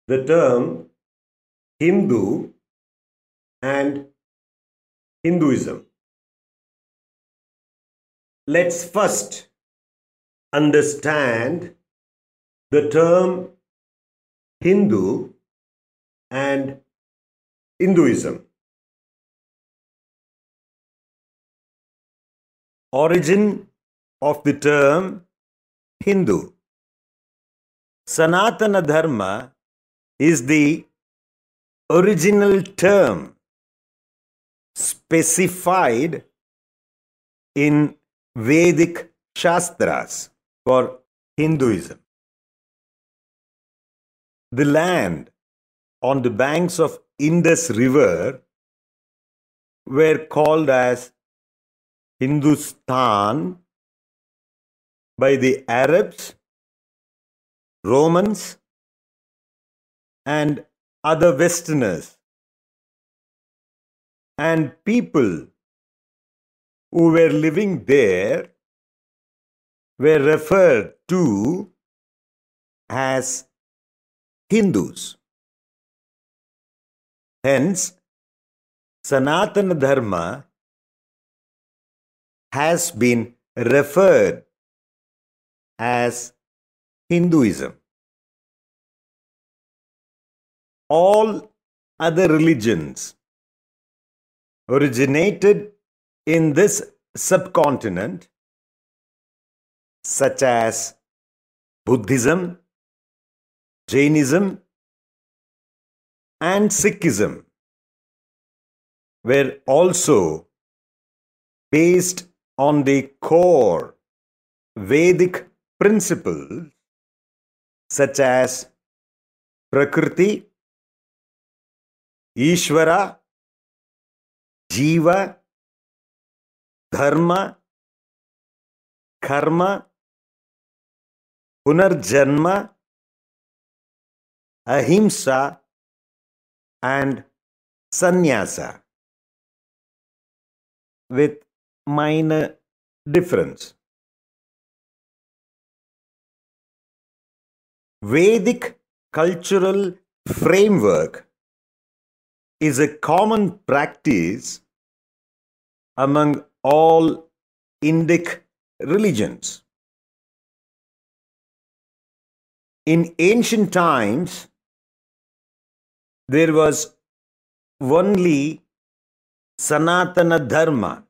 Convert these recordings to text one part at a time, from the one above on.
the term Hindu and Hinduism. Let's first understand the term Hindu and Hinduism. Origin of the term Hindu. Sanatana Dharma is the original term specified in Vedic Shastras for Hinduism. The land on the banks of Indus River were called as Hindustan by the Arabs, Romans, and other Westerners, and people who were living there were referred to as Hindus. Hence, Sanatana Dharma has been referred as Hinduism. All other religions originated in this subcontinent, such as Buddhism, Jainism, and Sikhism, were also based on the core Vedic principles such as Prakriti, Ishvara, Jiva, Dharma, Karma, Punarjanma, Ahimsa, and Sannyasa, with minor difference. Vedic cultural framework is a common practice among all Indic religions. In ancient times, there was only Sanatana Dharma.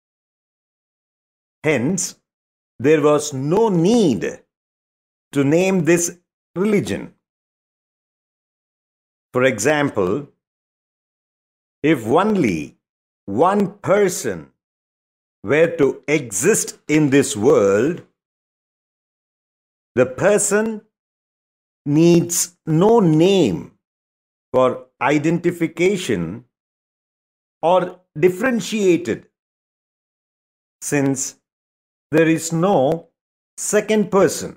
Hence, there was no need to name this religion. For example, if only one person were to exist in this world, the person needs no name for identification or differentiated, since there is no second person.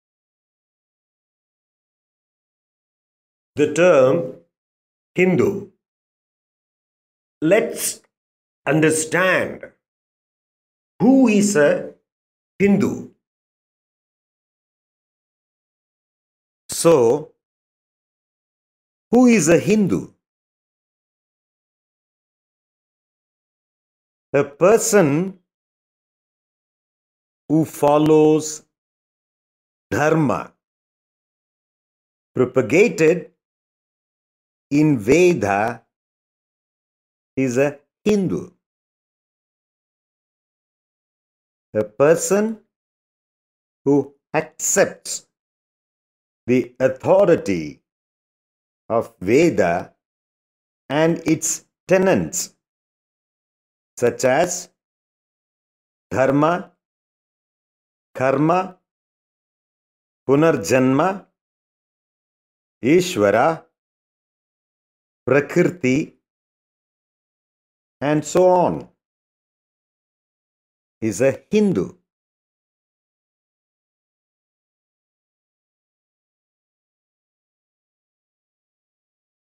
The term Hindu. Let's understand who is a Hindu. So, who is a Hindu? A person who follows Dharma propagated in Veda is a Hindu. A person who accepts the authority of Veda and its tenets, such as Dharma, Karma, Punarjanma, Ishvara, Prakriti, and so on, is a Hindu.